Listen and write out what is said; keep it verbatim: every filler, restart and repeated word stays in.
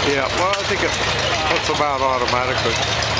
Yeah, well, I think it puts them out automatically.